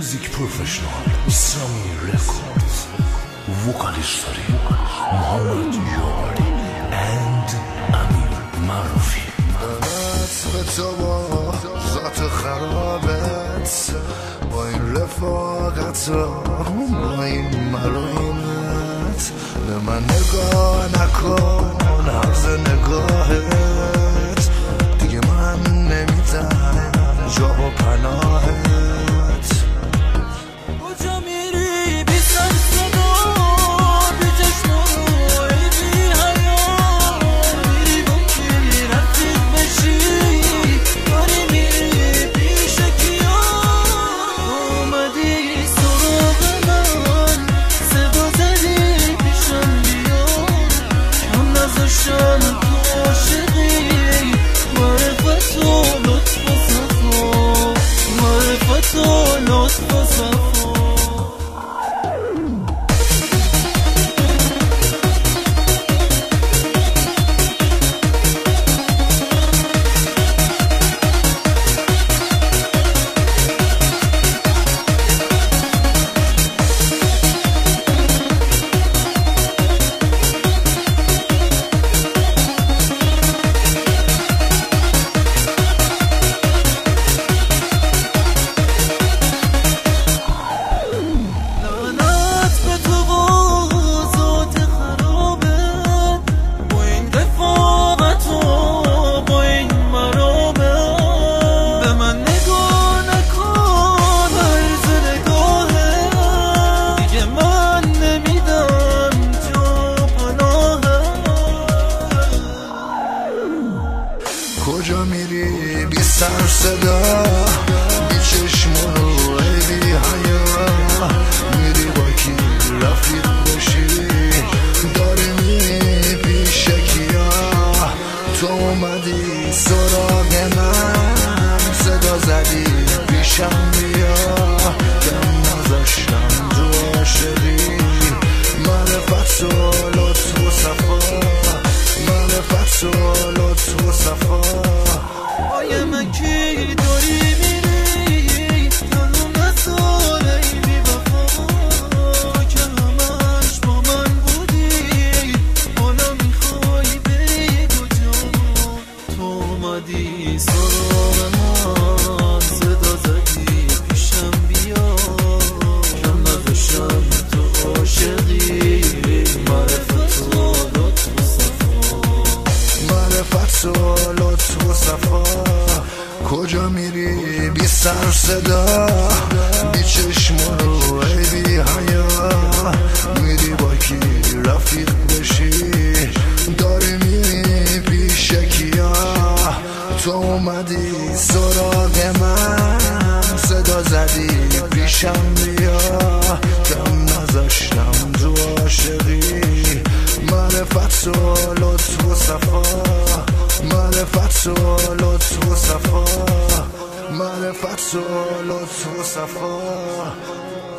Music professional Islami Records vocalist Muhammad Yari and Amir Marufi به تو با ذات خرابت با این رفاقت با این مروینت به من نگاه نکن عرض نگاهت دیگه من نمیدم جا و پناهت کجا میری بی سر صدا بی چشم و روی بی حیا میری با کی رفیق بشی داری میری پیش کیا اومدی سراغ من صدا زدی پیشم بیا کم نذاشتم تو عاشقی معرفت و لطف و صفا معرفت و لطف و صفا کجا میری بی سر صدا بی چشم و روی بی حیا میری با کی رفیق بشی داری میری پیش کیا تو اومدی سراغ من صدا زدی پیشم بیا کم نذاشتم تو عاشقی معرفت و لطف و صفا معرفت و لطف و صفا آیه من کی داری میری تنو نساله بی وفا که همش با من بودی حالا میخوای بری کجا تو اومدی سراغ من صدا زدی پیشم بیا کم نذاشتم تو عاشقی معرفت و لطف و صفا معرفت و لطف و صفا کجا میری بی سر صدا بی چشم و روی بی حیا میری با کی رفیق بشی داری میری پیش کیا تو اومدی سراغ من صدا زدی پیشم بیا کم نذاشتم تو عاشقی معرفت و لطف و صفا معرفت و لطف و صفا معرفت و لطف و صفا